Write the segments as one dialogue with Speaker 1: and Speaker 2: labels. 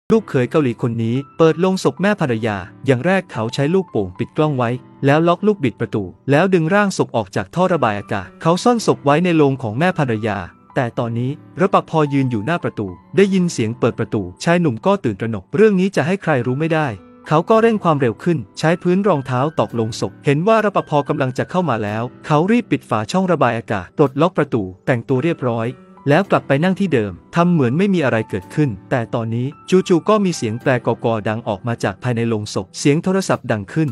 Speaker 1: ลูกเขยเกาหลีคนนี้เปิดโลงศพแม่ภรรยาอย่างแรกเขาใช้ลูกโป่งปิดกล้องไว้แล้วล็อกลูกบิดประตูแล้วดึงร่างศพออกจากท่อระบายอากาศเขาซ่อนศพไว้ในโลงของแม่ภรรยาแต่ตอนนี้รปภ.ยืนอยู่หน้าประตูได้ยินเสียงเปิดประตูชายหนุ่มก็ตื่นตระหนกเรื่องนี้จะให้ใครรู้ไม่ได้เขาก็เร่งความเร็วขึ้นใช้พื้นรองเท้าตอกลงศพเห็นว่ารปภ.กำลังจะเข้ามาแล้วเขารีบปิดฝาช่องระบายอากาศปลดล็อกประตูแต่งตัวเรียบร้อยแล้วกลับไปนั่งที่เดิมทำเหมือนไม่มีอะไรเกิดขึ้นแต่ตอนนี้จู่ๆก็มีเสียงแตรกอดังออกมาจากภายในโลงศพเสียงโทรศัพท์ดังขึ้น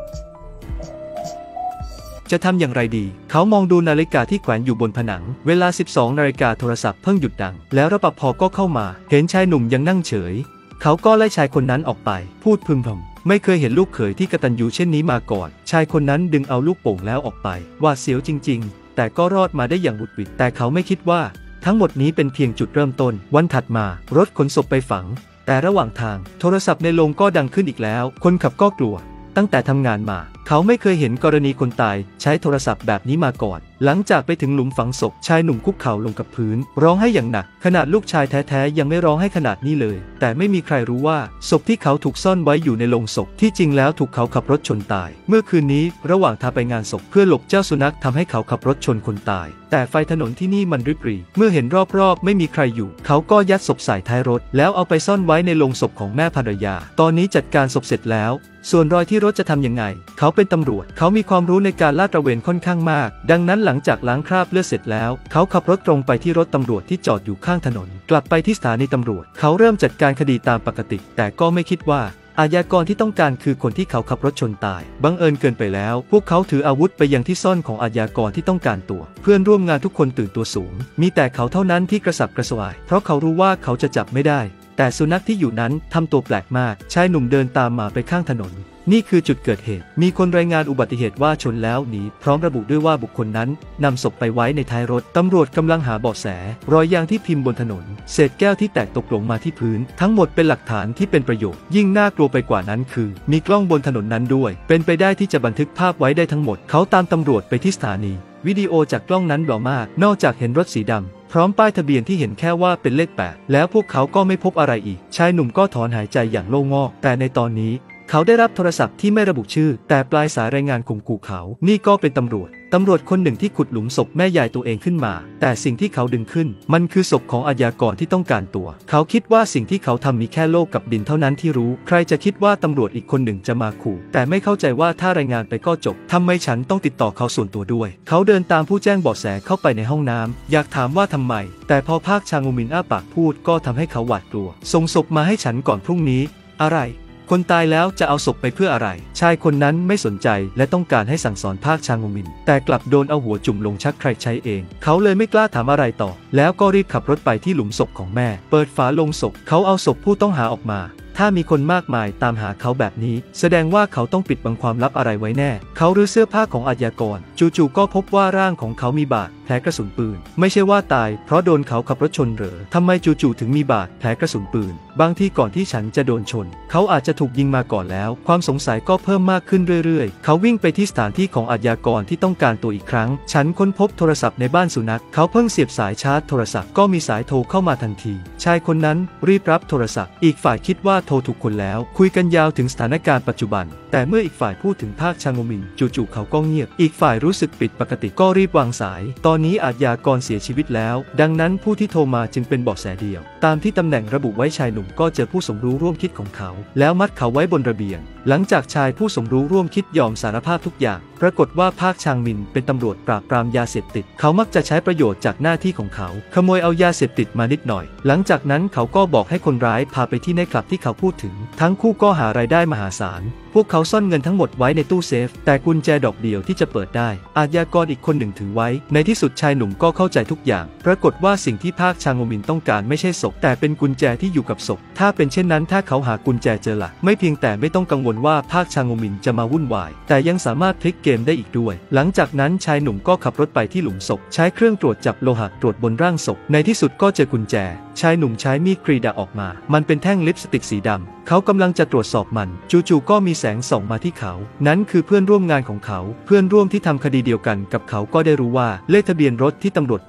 Speaker 1: จะทำอย่างไรดีเขามองดูนาฬิกาที่แขวนอยู่บนผนังเวลา 12 นาฬิกาโทรศัพท์เพิ่งหยุดดังแล้วรปภ.ก็เข้ามาเห็นชายหนุ่มยังนั่งเฉยเขาก็ไล่ชายคนนั้นออกไปพูดพึมพำไม่เคยเห็นลูกเขยที่กตัญญูเช่นนี้มาก่อนชายคนนั้นดึงเอาลูกโป่งแล้วออกไปหวาดเสียวจริงๆแต่ก็รอดมาได้อย่างบุดหวิดแต่เขาไม่คิดว่าทั้งหมดนี้เป็นเพียงจุดเริ่มต้นวันถัดมารถขนศพไปฝังแต่ระหว่างทางโทรศัพท์ในโรงก็ดังขึ้นอีกแล้วคนขับก็กลัวตั้งแต่ทำงานมาเขาไม่เคยเห็นกรณีคนตายใช้โทรศัพท์แบบนี้มาก่อนหลังจากไปถึงหลุมฝังศพชายหนุ่มคุกเข่าลงกับพื้นร้องไห้อย่างหนักขนาดลูกชายแท้ๆยังไม่ร้องให้ขนาดนี้เลยแต่ไม่มีใครรู้ว่าศพที่เขาถูกซ่อนไว้อยู่ในโลงศพที่จริงแล้วถูกเขาขับรถชนตายเมื่อคืนนี้ระหว่างทางไปงานศพเพื่อหลบเจ้าสุนัขทำให้เขาขับรถชนคนตายแต่ไฟถนนที่นี่มันริบหรี่เมื่อเห็นรอบๆไม่มีใครอยู่เขาก็ยัดศพใส่ท้ายรถแล้วเอาไปซ่อนไว้ในโลงศพของแม่ภรรยาตอนนี้จัดการศพเสร็จแล้วส่วนรอยที่รถจะทำยังไงเขาเป็นตำรวจเขามีความรู้ในการลาดตระเวนค่อนข้างมากดังนั้นหลังจากล้างคราบเลือดเสร็จแล้วเขาขับรถตรงไปที่รถตำรวจที่จอดอยู่ข้างถนนกลับไปที่สถานีตำรวจเขาเริ่มจัดการคดีตามปกติแต่ก็ไม่คิดว่าอาชญากรที่ต้องการคือคนที่เขาขับรถชนตายบังเอิญเกินไปแล้วพวกเขาถืออาวุธไปยังที่ซ่อนของอาชญากรที่ต้องการตัวเพื่อนร่วมงานทุกคนตื่นตัวสูงมีแต่เขาเท่านั้นที่กระสับกระส่ายเพราะเขารู้ว่าเขาจะจับไม่ได้แต่สุนัขที่อยู่นั้นทำตัวแปลกมากชายหนุ่มเดินตามมาไปข้างถนนนี่คือจุดเกิดเหตุมีคนรายงานอุบัติเหตุว่าชนแล้วหนีพร้อมระบุด้วยว่าบุคคลนั้นนำศพไปไว้ในท้ายรถตำรวจกำลังหาเบาะแสรอยยางที่พิมพ์บนถนนเศษแก้วที่แตกตกลงมาที่พื้นทั้งหมดเป็นหลักฐานที่เป็นประโยชน์ยิ่งน่ากลัวไปกว่านั้นคือมีกล้องบนถนนนั้นด้วยเป็นไปได้ที่จะบันทึกภาพไว้ได้ทั้งหมดเขาตามตำรวจไปที่สถานีวิดีโอจากกล้องนั้นเบามากนอกจากเห็นรถสีดำพร้อมป้ายทะเบียนที่เห็นแค่ว่าเป็นเลข 8แล้วพวกเขาก็ไม่พบอะไรอีกชายหนุ่มก็ถอนหายใจอย่างโล่งอกแต่ในตอนนี้เขาได้รับโทรศัพท์ที่ไม่ระบุชื่อแต่ปลายสายรายงานข่มขู่เขานี่ก็เป็นตำรวจคนหนึ่งที่ขุดหลุมศพแม่ยายตัวเองขึ้นมาแต่สิ่งที่เขาดึงขึ้นมันคือศพของอาชญากรที่ต้องการตัวเขาคิดว่าสิ่งที่เขาทำมีแค่โลกกับดินเท่านั้นที่รู้ใครจะคิดว่าตำรวจอีกคนหนึ่งจะมาขู่แต่ไม่เข้าใจว่าถ้ารายงานไปก็จบทำไมฉันต้องติดต่อเขาส่วนตัวด้วยเขาเดินตามผู้แจ้งเบาะแสเข้าไปในห้องน้ำอยากถามว่าทำไมแต่พอภาคชางอุมินอ้าปากพูดก็ทำให้เขาหวาดกลัวส่งศพมาให้ฉันก่อนพรุ่งนี้อะไรคนตายแล้วจะเอาศพไปเพื่ออะไรชายคนนั้นไม่สนใจและต้องการให้สั่งสอนภาคชางมินแต่กลับโดนเอาหัวจุ่มลงชักใครใช้เองเขาเลยไม่กล้าถามอะไรต่อแล้วก็รีบขับรถไปที่หลุมศพของแม่เปิดฝาโลงศพเขาเอาศพผู้ต้องหาออกมาถ้ามีคนมากมายตามหาเขาแบบนี้แสดงว่าเขาต้องปิดบังความลับอะไรไว้แน่เขารื้อเสื้อผ้าของอาชญากรจู่ๆก็พบว่าร่างของเขามีบาดแผลกระสุนปืนไม่ใช่ว่าตายเพราะโดนเขาขับรถชนเหรอทำไมจู่ๆถึงมีบาดแผลกระสุนปืนบางที่ก่อนที่ฉันจะโดนชนเขาอาจจะถูกยิงมาก่อนแล้วความสงสัยก็เพิ่มมากขึ้นเรื่อยๆเขาวิ่งไปที่สถานที่ของอาชญากรที่ต้องการตัวอีกครั้งฉันค้นพบโทรศัพท์ในบ้านสุนัขเขาเพิ่งเสียบสายชาร์จโทรศัพท์ก็มีสายโทรเข้ามาทันทีชายคนนั้นรีบรับโทรศัพท์อีกฝ่ายคิดว่าโทรถูกคนแล้วคุยกันยาวถึงสถานการณ์ปัจจุบันแต่เมื่ออีกฝ่ายพูดถึงภาคชางมินจู่ๆเขาก็เงียบอีกฝ่ายรู้สึกผิดปกติก็รีบวางสายตอนนี้อาชญากรเสียชีวิตแล้วดังนั้นผู้ที่โทรมาจึงเป็นเบาะแสเดียวตามที่ตำแหน่งระบุไว้ชายหนุ่มก็เจอผู้สมรู้ร่วมคิดของเขาแล้วมัดเขาไว้บนระเบียงหลังจากชายผู้สมรู้ร่วมคิดยอมสารภาพทุกอย่างปรากฏว่าภาคชางมินเป็นตำรวจปราบปรามยาเสพติดเขามักจะใช้ประโยชน์จากหน้าที่ของเขาขโมยเอายาเสพติดมานิดหน่อยหลังจากนั้นเขาก็บอกให้คนร้ายพาไปที่ไนท์คลับที่เขาพูดถึงทั้งคู่ก็หารายได้มหาศาลพวกเขาซ่อนเงินทั้งหมดไว้ในตู้เซฟแต่กุญแจดอกเดียวที่จะเปิดได้อาชญากรอีกคนหนึ่งถือไว้ในที่สุดชายหนุ่มก็เข้าใจทุกอย่างปรากฏว่าสิ่งที่ภาคชางมินต้องการไม่ใช่ศพแต่เป็นกุญแจที่อยู่กับศพถ้าเป็นเช่นนั้นถ้าเขาหากุญแจเจอละไม่เพียงแต่ไม่ต้องกังวลว่าภาคชางมินจะมาวุ่นวายแต่ยังสามารถพลิกเกมได้อีกด้วยหลังจากนั้นชายหนุ่มก็ขับรถไปที่หลุมศพใช้เครื่องตรวจจับโลหะตรวจบนร่างศพในที่สุดก็เจอกุญแจชายหนุ่มใช้มีดกรีดาออกมามันเป็นแท่งลิปสติกสีดำเขากำลังจะตรวจสอบมันจู่ๆก็มีแสงส่องมาที่เขานั้นคือเพื่อนร่วมงานของเขาเพื่อนร่วมที่ทำคดีเดียวกันกับเขาก็ได้รู้ว่าเลขทะเบียนรถที่ตำรวจพบ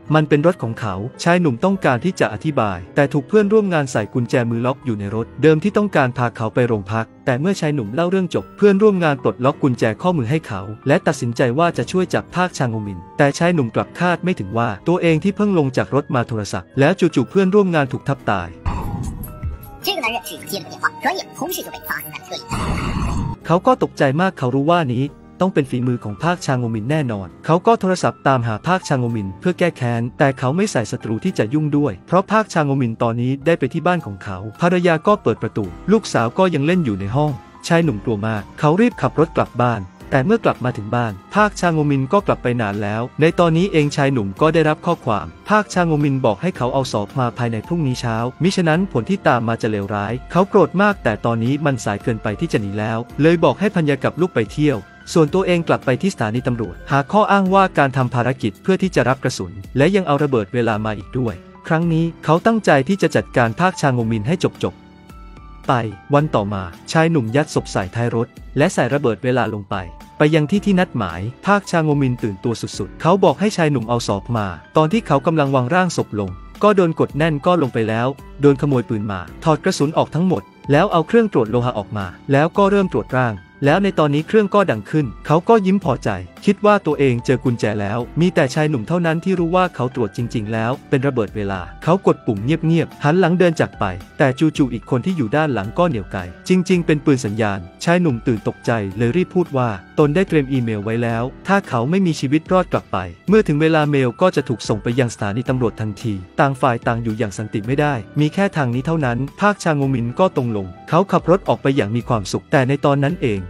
Speaker 1: มันเป็นรถของเขาชายหนุ่มต้องการที่จะอธิบายแต่ถูกเพื่อนร่วมงานใส่กุญแจมือล็อกอยู่ในรถเดิมที่ต้องการพาเขาไปโรงพักแต่เมื่อชายหนุ่มเล่าเรื่องจบเพื่อนร่วมงานปลดล็อกกุญแจข้อมือให้เขาและตัดสินใจว่าจะช่วยจับภาคชางมินแต่ชายหนุ่มกลับคาดไม่ถึงว่าตัวเองที่เพิ่งลงจากรถมาโทรศัพท์แล้วจู่ๆเพื่อนร่วมงานถูกทับตาย
Speaker 2: 这个男人只是接了电话，转眼同事就被发生在车里。
Speaker 1: เขาก็ตกใจมากเขารู้ว่านี้ต้องเป็นฝีมือของภาคชางมินแน่นอนเขาก็โทรศัพท์ตามหาภาคชางมินเพื่อแก้แค้นแต่เขาไม่ใส่ศัตรูที่จะยุ่งด้วยเพราะภาคชางมินตอนนี้ได้ไปที่บ้านของเขาภรรยาก็เปิดประตูลูกสาวก็ยังเล่นอยู่ในห้องชายหนุ่มกลัวมากเขารีบขับรถกลับบ้านแต่เมื่อกลับมาถึงบ้านภาคชางมินก็กลับไปนานแล้วในตอนนี้เองชายหนุ่มก็ได้รับข้อความภาคชางมินบอกให้เขาเอาสอบมาภายในพรุ่งนี้เช้ามิฉะนั้นผลที่ตามมาจะเลวร้ายเขาโกรธมากแต่ตอนนี้มันสายเกินไปที่จะหนีแล้วเลยบอกให้ภรรยากับลูกไปเที่ยวส่วนตัวเองกลับไปที่สถานีตำรวจหาข้ออ้างว่าการทำภารกิจเพื่อที่จะรับกระสุนและยังเอาระเบิดเวลามาอีกด้วยครั้งนี้เขาตั้งใจที่จะจัดการภาคชางมินให้จบไปวันต่อมาชายหนุ่มยัดศพใส่ท้ายรถและใส่ระเบิดเวลาลงไปยังที่นัดหมายภาคชางมินตื่นตัวสุดๆเขาบอกให้ชายหนุ่มเอาศพมาตอนที่เขากำลังวางร่างศพลงก็โดนกดแน่นก็ลงไปแล้วโดนขโมยปืนมาถอดกระสุนออกทั้งหมดแล้วเอาเครื่องตรวจโลหะออกมาแล้วก็เริ่มตรวจร่างแล้วในตอนนี้เครื่องก็ดังขึ้นเขาก็ยิ้มพอใจคิดว่าตัวเองเจอกุญแจแล้วมีแต่ชายหนุ่มเท่านั้นที่รู้ว่าเขาตรวจจริงๆแล้วเป็นระเบิดเวลาเขากดปุ่มเงียบๆหันหลังเดินจากไปแต่จู่ๆอีกคนที่อยู่ด้านหลังก็เหนี่ยวไกจริงๆเป็นปืนสัญญาณชายหนุ่มตื่นตกใจเลยรีบพูดว่าตนได้เตรียมอีเมลไว้แล้วถ้าเขาไม่มีชีวิตรอดกลับไปเมื่อถึงเวลาเมลก็จะถูกส่งไปยังสถานีตำรวจทันทีต่างฝ่ายต่างอยู่อย่างสันติไม่ได้มีแค่ทางนี้เท่านั้นภาคชางมินก็ตรงลงเขาขับรถออกไปอย่างมีความสุขแต่ในตอนนั้นเอง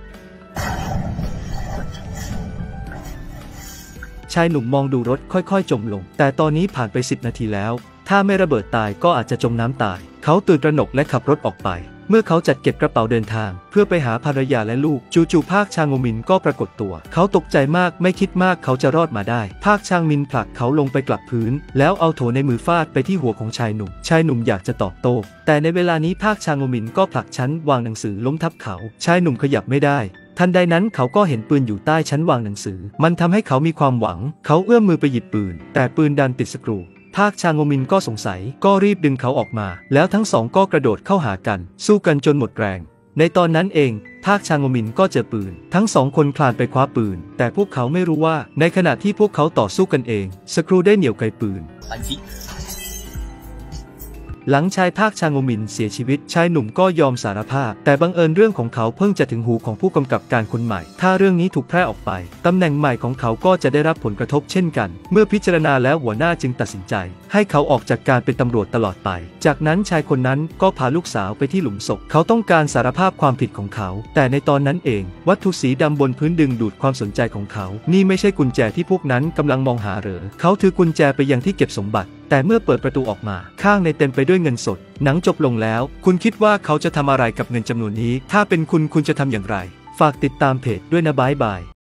Speaker 1: ชายหนุ่มมองดูรถค่อยๆจมลงแต่ตอนนี้ผ่านไป10 นาทีแล้วถ้าไม่ระเบิดตายก็อาจจะจมน้ำตายเขาตื่นตระหนกและขับรถออกไปเมื่อเขาจัดเก็บกระเป๋าเดินทางเพื่อไปหาภรรยาและลูกจู่ๆภาคชางมินก็ปรากฏตัวเขาตกใจมากไม่คิดมากเขาจะรอดมาได้ภาคชางมินผลักเขาลงไปกลับพื้นแล้วเอาโถในมือฟาดไปที่หัวของชายหนุ่มอยากจะตอบโต้แต่ในเวลานี้ภาคชางมินก็ผลักชั้นวางหนังสือล้มทับเขาชายหนุ่มขยับไม่ได้ทันใดนั้นเขาก็เห็นปืนอยู่ใต้ชั้นวางหนังสือมันทำให้เขามีความหวังเขาเอื้อมมือไปหยิบปืนแต่ปืนดันติดสกรูภาคชางมินก็สงสัยก็รีบดึงเขาออกมาแล้วทั้งสองก็กระโดดเข้าหากันสู้กันจนหมดแรงในตอนนั้นเองภาคชางมินก็เจอปืนทั้งสองคนคลานไปคว้าปืนแต่พวกเขาไม่รู้ว่าในขณะที่พวกเขาต่อสู้กันเองสกรูได้เหนี่ยวไกปืนหลังชายภาคชางมินเสียชีวิตชายหนุ่มก็ยอมสารภาพแต่บังเอิญเรื่องของเขาเพิ่งจะถึงหูของผู้กำกับการคนใหม่ถ้าเรื่องนี้ถูกแพร่ออกไปตำแหน่งใหม่ของเขาก็จะได้รับผลกระทบเช่นกันเมื่อพิจารณาแล้วหัวหน้าจึงตัดสินใจให้เขาออกจากการเป็นตำรวจตลอดไปจากนั้นชายคนนั้นก็พาลูกสาวไปที่หลุมศพเขาต้องการสารภาพความผิดของเขาแต่ในตอนนั้นเองวัตถุสีดำบนพื้นดึงดูดความสนใจของเขานี่ไม่ใช่กุญแจที่พวกนั้นกำลังมองหาเหรอเขาถือกุญแจไปยังที่เก็บสมบัติแต่เมื่อเปิดประตูออกมาข้างในเต็มไปด้วยเงินสดหนังจบลงแล้วคุณคิดว่าเขาจะทำอะไรกับเงินจำนวนนี้ถ้าเป็นคุณจะทำอย่างไรฝากติดตามเพจด้วยนะบ๊ายบาย